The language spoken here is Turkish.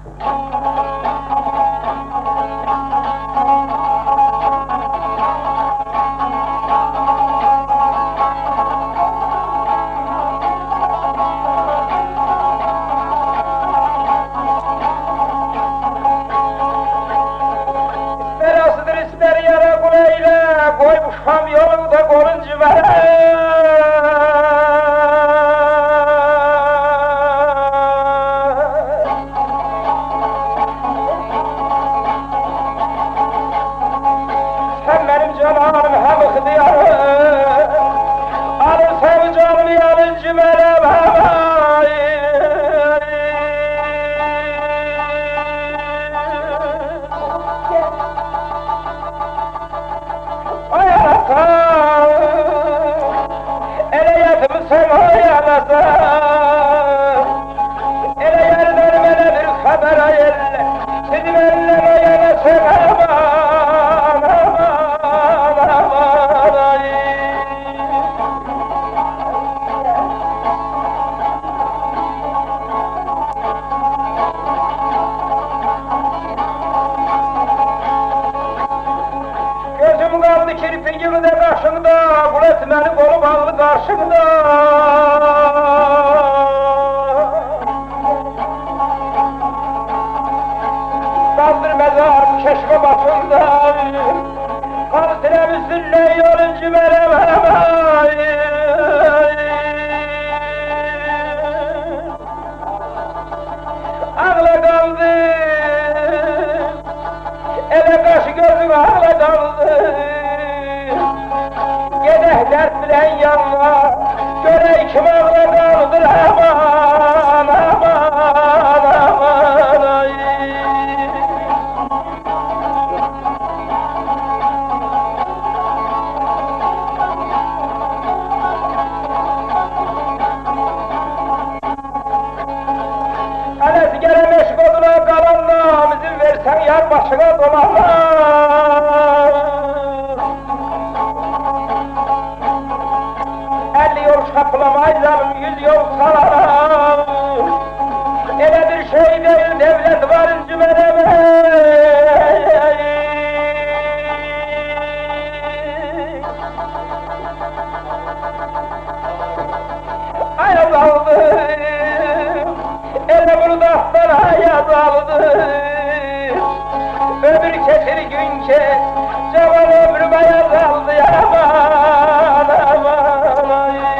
Belasıdır ister yara kul eyle, koymuşam yolunda kolun civere. Sen benim cananım hem ihtiyarım, alırsan canımı yalın civere. Ele yatımı sevayamazım, ele yerden bana bir haber ayırla, sizi benimle yana sevemem, gözüm kaldı kirpi gibi de karşında, kul etmeni kolu bağlı karşında. Kaldır mezarım keşke batında, kalsın üstünle yoluncu veremem. Ağla kaldı, ele kaşı gözüm ağla kaldı. Gedeh dert bilen yanma, görey kim ağla kaldır aman aman aman ay. Anası gene meşk oduna kalanla, izin versen yar başına dolanla. Kapılamayız canım, 100 yol salam. Ele bir şey değil, devlet var cümereme. Ayaz aldı, ele bunu da bana yaz aldı. Ömür kesir gün kes, cevan ömrüme yaz aldı yaman aman ay.